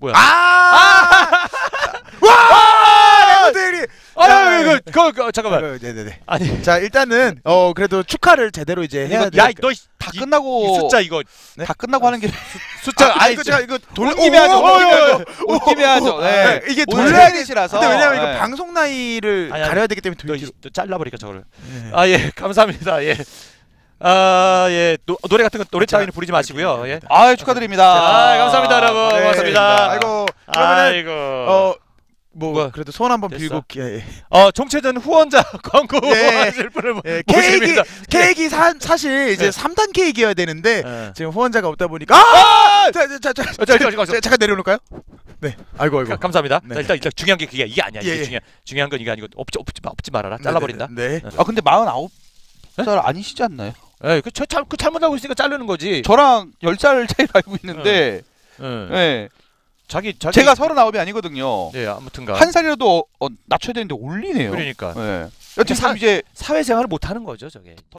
뭐야? 와! 레몬데일이. 이거 잠깐만. 네네네. 아니, 자 일단은 그래도 축하를 제대로 이제 해야 돼. 야, 너 다 끝나고 이 숫자 이거 네? 다 끝나고 하는 게 숫자 아니 이거 제가 이거 온 김에 하죠. 온 김에 하죠. 네. 이게 오늘 돌려야 생일이라서. 근데 왜냐면 네. 이거 방송 나이를 아니, 가려야 되기 때문에 너 뒤로. 잘라버리니까 저거를. 네. 아 예, 감사합니다. 예. 예. 노래 같은 거 노래 따위는 부르지 마시고요. 예. 아 축하드립니다. 감사합니다, 여러분. 네. 고맙습니다. 아이고 그러면은 아이고. 뭐 그래도 소원 한번 됐어. 빌고 종체전 후원자 광고 예. 하실 분을 케이크 모십니다. 사실 이제 네. 3단 케이크여야 되는데 예. 지금 후원자가 없다 보니까 잠깐 내려놓을까요? 네. 아이고 감사합니다. 네. 자, 일단 중요한 게 이게 아니야. 예, 이게 중요한 건 이게 아니고 없지 말아라. 잘라버린다. 네. 아 근데 49살 아니시지 않나요? 예, 그 잘못하고 있으니까 자르는 거지. 저랑 10살 차이로 알고 있는데 예. 네. 자기 제가 39이 아니거든요. 예, 아무튼가. 한 살이라도 낮춰야 되는데 올리네요. 그러니까. 네. 여튼 지금 이제 사회생활을 못 하는 거죠, 저게.